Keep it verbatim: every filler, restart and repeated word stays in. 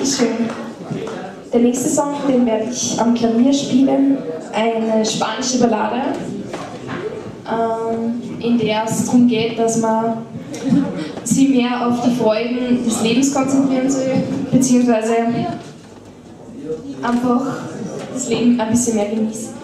Dankeschön. Der nächste Song, den werde ich am Klavier spielen, eine spanische Ballade, ähm, in der es darum geht, dass man sich mehr auf die Freuden des Lebens konzentrieren soll, beziehungsweise einfach das Leben ein bisschen mehr genießen.